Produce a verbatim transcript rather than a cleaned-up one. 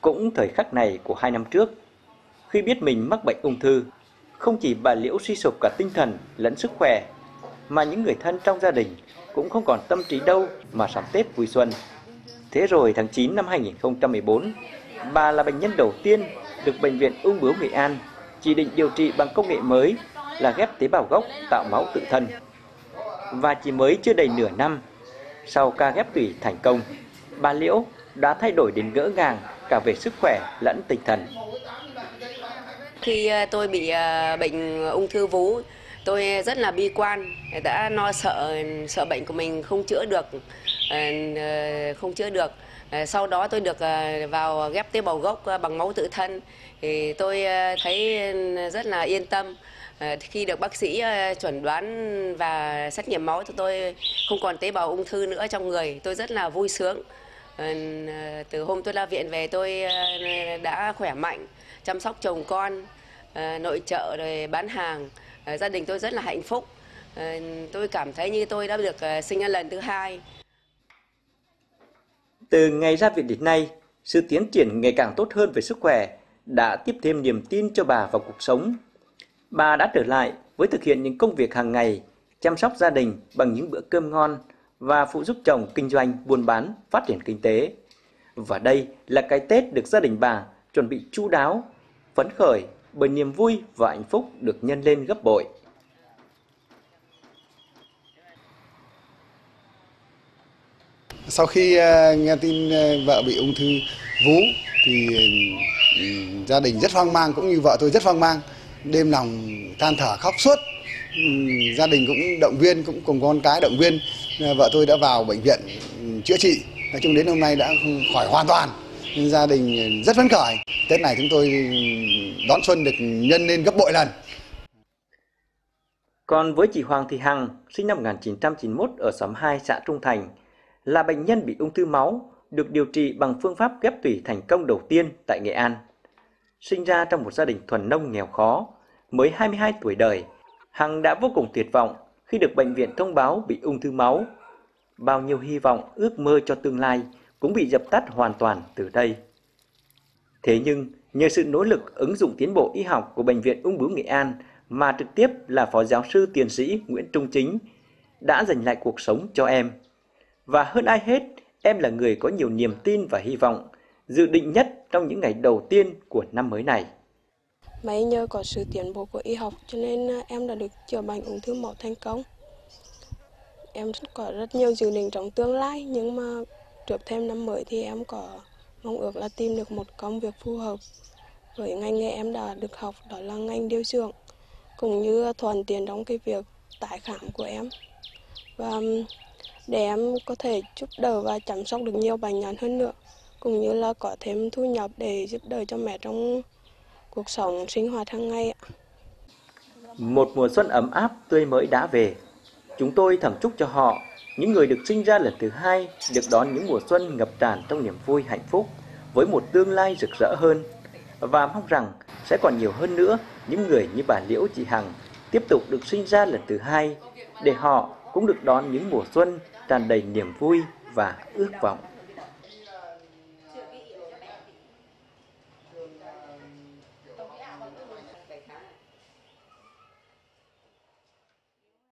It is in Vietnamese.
Cũng thời khắc này của hai năm trước, khi biết mình mắc bệnh ung thư, không chỉ bà Liễu suy sụp cả tinh thần lẫn sức khỏe, mà những người thân trong gia đình cũng không còn tâm trí đâu mà sắm Tết vui xuân. Thế rồi tháng chín năm hai nghìn không trăm mười bốn, bà là bệnh nhân đầu tiên được Bệnh viện Ung bướu Nghệ An chỉ định điều trị bằng công nghệ mới là ghép tế bào gốc tạo máu tự thân. Và chỉ mới chưa đầy nửa năm, sau ca ghép tủy thành công, bà Liễu đã thay đổi đến ngỡ ngàng cả về sức khỏe lẫn tinh thần. Khi tôi bị bệnh ung thư vú, tôi rất là bi quan, đã lo sợ sợ bệnh của mình không chữa được, không chữa được. Sau đó tôi được vào ghép tế bào gốc bằng máu tự thân, thì tôi thấy rất là yên tâm. Khi được bác sĩ chẩn đoán và xét nghiệm máu cho tôi không còn tế bào ung thư nữa trong người, tôi rất là vui sướng. Từ hôm tôi ra viện về, tôi đã khỏe mạnh, chăm sóc chồng con, nội trợ rồi bán hàng, gia đình tôi rất là hạnh phúc. Tôi cảm thấy như tôi đã được sinh ra lần thứ hai. Từ ngày ra viện đến nay, sự tiến triển ngày càng tốt hơn về sức khỏe đã tiếp thêm niềm tin cho bà vào cuộc sống. Bà đã trở lại với thực hiện những công việc hàng ngày, chăm sóc gia đình bằng những bữa cơm ngon và phụ giúp chồng kinh doanh, buôn bán, phát triển kinh tế. Và đây là cái Tết được gia đình bà chuẩn bị chu đáo, phấn khởi bởi niềm vui và hạnh phúc được nhân lên gấp bội. Sau khi nghe tin vợ bị ung thư vú thì gia đình rất hoang mang, cũng như vợ tôi rất hoang mang, đêm lòng than thở khóc suốt. Gia đình cũng động viên, cũng cùng con cái động viên. Vợ tôi đã vào bệnh viện chữa trị, nói chung đến hôm nay đã khỏi hoàn toàn. Gia đình rất phấn khởi. Tết này chúng tôi đón xuân được nhân lên gấp bội lần. Còn với chị Hoàng Thị Hằng, sinh năm một nghìn chín trăm chín mươi mốt ở xóm hai xã Trung Thành, là bệnh nhân bị ung thư máu, được điều trị bằng phương pháp ghép tủy thành công đầu tiên tại Nghệ An. Sinh ra trong một gia đình thuần nông nghèo khó, mới hai mươi hai tuổi đời, Hằng đã vô cùng tuyệt vọng khi được bệnh viện thông báo bị ung thư máu. Bao nhiêu hy vọng, ước mơ cho tương lai cũng bị dập tắt hoàn toàn từ đây. Thế nhưng, nhờ sự nỗ lực ứng dụng tiến bộ y học của Bệnh viện Ung bướu Nghệ An mà trực tiếp là Phó Giáo sư Tiến sĩ Nguyễn Trung Chính đã giành lại cuộc sống cho em. Và hơn ai hết, em là người có nhiều niềm tin và hy vọng, dự định nhất trong những ngày đầu tiên của năm mới này. May nhờ có sự tiến bộ của y học cho nên em đã được chữa bệnh ung thư máu thành công. Em có rất nhiều dự định trong tương lai, nhưng mà trước thêm năm mới thì em có mong ước là tìm được một công việc phù hợp với ngành nghề em đã được học, đó là ngành điều dưỡng, cũng như thuận tiện trong cái việc tái khám của em. Và để em có thể giúp đỡ và chăm sóc được nhiều bệnh nhân hơn nữa, cũng như là có thêm thu nhập để giúp đỡ cho mẹ trong cuộc sống sinh hoạt hàng ngày. Một mùa xuân ấm áp tươi mới đã về. Chúng tôi thầm chúc cho họ, những người được sinh ra lần thứ hai, được đón những mùa xuân ngập tràn trong niềm vui hạnh phúc, với một tương lai rực rỡ hơn. Và mong rằng sẽ còn nhiều hơn nữa những người như bà Liễu, chị Hằng tiếp tục được sinh ra lần thứ hai, để họ cũng được đón những mùa xuân tràn đầy niềm vui và ước vọng.